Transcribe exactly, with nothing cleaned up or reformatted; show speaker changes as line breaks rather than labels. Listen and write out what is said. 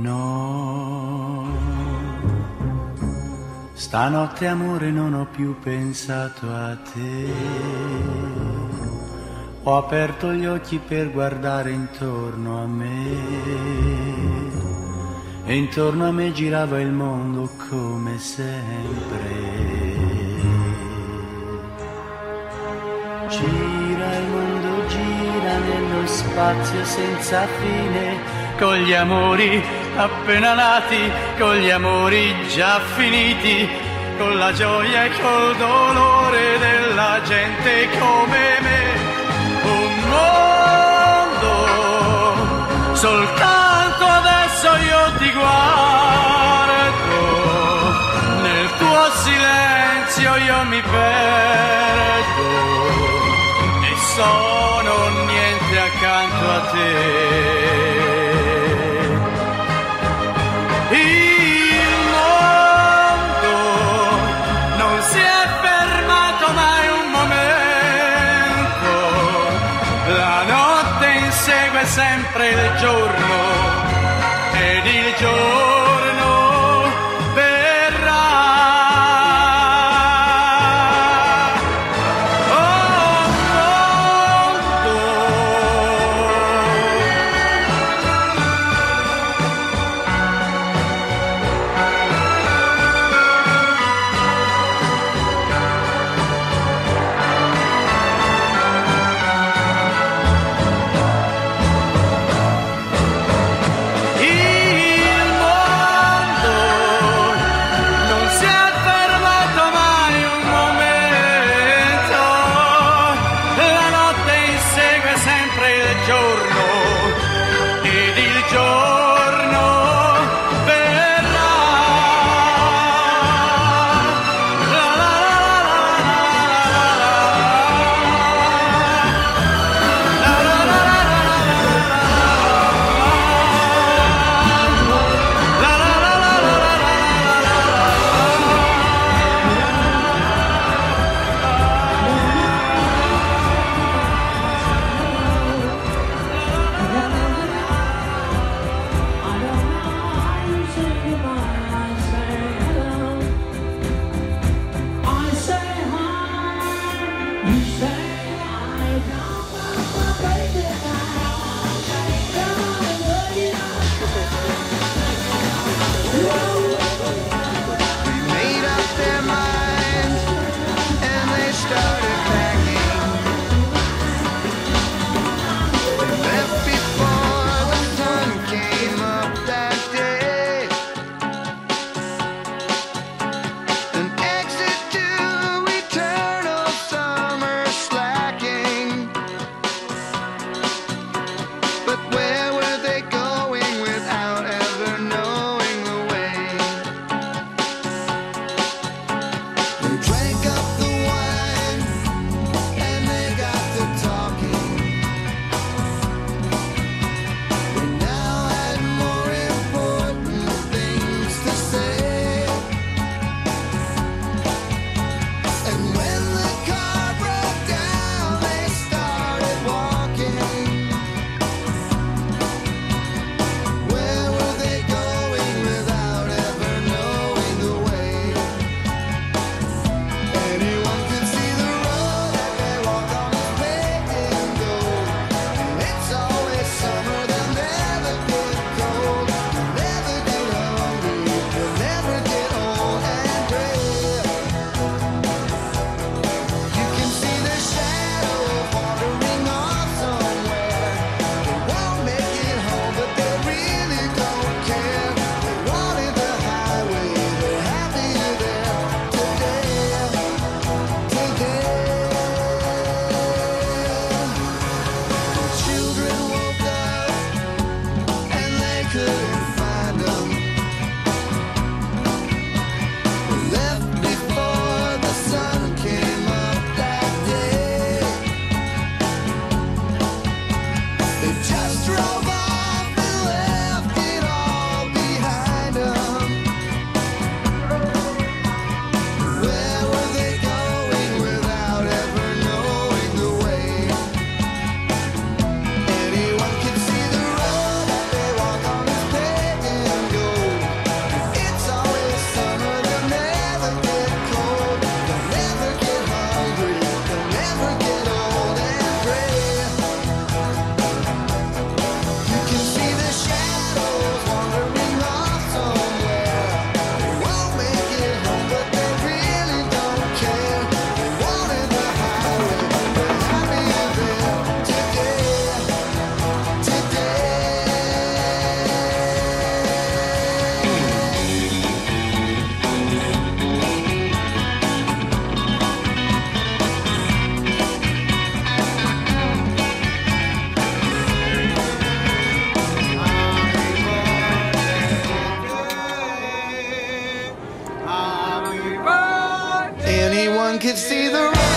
No, stanotte amore non ho più pensato a te. Ho aperto gli occhi per guardare intorno a me e intorno a me girava il mondo come sempre. Gira il mondo, gira nello spazio senza fine, con gli amori appena nati, con gli amori già finiti, con la gioia e col dolore della gente come me. Un mondo, soltanto adesso io ti guardo, nel tuo silenzio io mi perdo e sono niente accanto a te. Il mondo non si è fermato mai un momento, la notte insegue sempre il giorno ed il giorno verrà. Oh mondo,
an exit to eternal summer slide.
see the